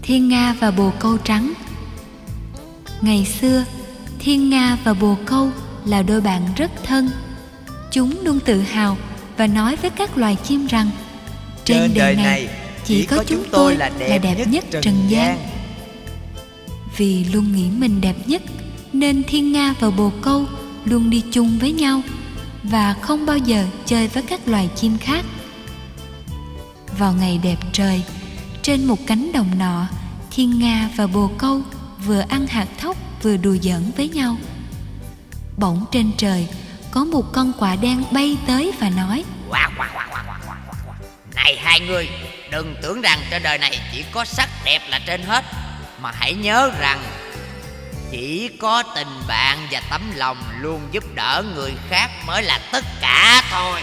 Thiên Nga và bồ câu trắng. Ngày xưa, Thiên Nga và bồ câu là đôi bạn rất thân. Chúng luôn tự hào và nói với các loài chim rằng trên đời này chỉ có chúng tôi là đẹp nhất trần gian. Vì luôn nghĩ mình đẹp nhất nên Thiên Nga và bồ câu luôn đi chung với nhau và không bao giờ chơi với các loài chim khác. Vào ngày đẹp trời, trên một cánh đồng nọ, Thiên Nga và bồ câu vừa ăn hạt thóc vừa đùa giỡn với nhau. Bỗng trên trời có một con quạ đen bay tới và nói: Này hai người, đừng tưởng rằng trên đời này chỉ có sắc đẹp là trên hết, mà hãy nhớ rằng chỉ có tình bạn và tấm lòng luôn giúp đỡ người khác mới là tất cả thôi.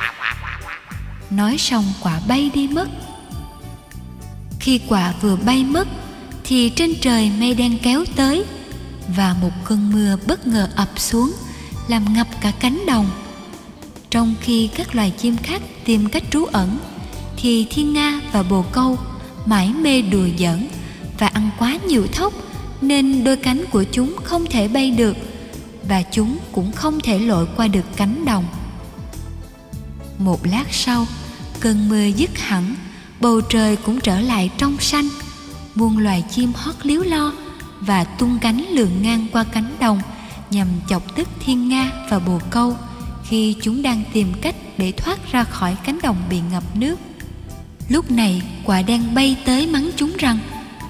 Nói xong quạ bay đi mất. Khi quạ vừa bay mất thì trên trời mây đen kéo tới và một cơn mưa bất ngờ ập xuống, làm ngập cả cánh đồng. Trong khi các loài chim khác tìm cách trú ẩn thì Thiên Nga và bồ câu mải mê đùa giỡn và ăn quá nhiều thóc, nên đôi cánh của chúng không thể bay được và chúng cũng không thể lội qua được cánh đồng. Một lát sau, cơn mưa dứt hẳn, bầu trời cũng trở lại trong xanh. Muôn loài chim hót líu lo và tung cánh lượn ngang qua cánh đồng nhằm chọc tức Thiên Nga và bồ câu khi chúng đang tìm cách để thoát ra khỏi cánh đồng bị ngập nước. Lúc này quạ đen bay tới mắng chúng rằng: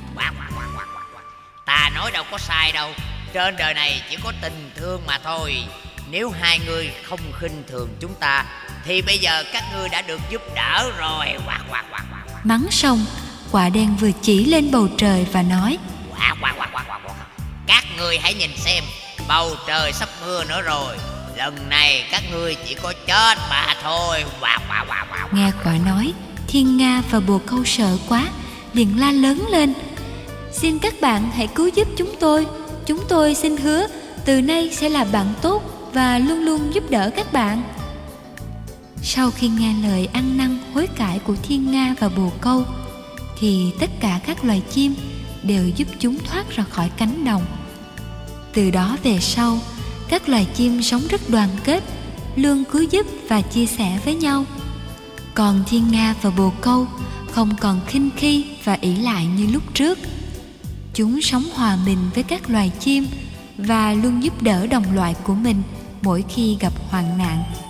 Ta nói đâu có sai đâu, trên đời này chỉ có tình thương mà thôi. Nếu hai người không khinh thường chúng ta thì bây giờ các ngươi đã được giúp đỡ rồi. Mắng xong, quạ đen vừa chỉ lên bầu trời và nói: Các ngươi hãy nhìn xem, bầu trời sắp mưa nữa rồi. Lần này các ngươi chỉ có chết mà thôi. Nghe quạ nói, Thiên Nga và bồ câu sợ quá, liền la lớn lên: Xin các bạn hãy cứu giúp chúng tôi xin hứa từ nay sẽ là bạn tốt và luôn luôn giúp đỡ các bạn. Sau khi nghe lời ăn năn hối cải của Thiên Nga và bồ câu thì tất cả các loài chim đều giúp chúng thoát ra khỏi cánh đồng. Từ đó về sau, các loài chim sống rất đoàn kết, luôn cứu giúp và chia sẻ với nhau. Còn Thiên Nga và bồ câu không còn khinh khi và ỷ lại như lúc trước. Chúng sống hòa mình với các loài chim và luôn giúp đỡ đồng loại của mình mỗi khi gặp hoạn nạn.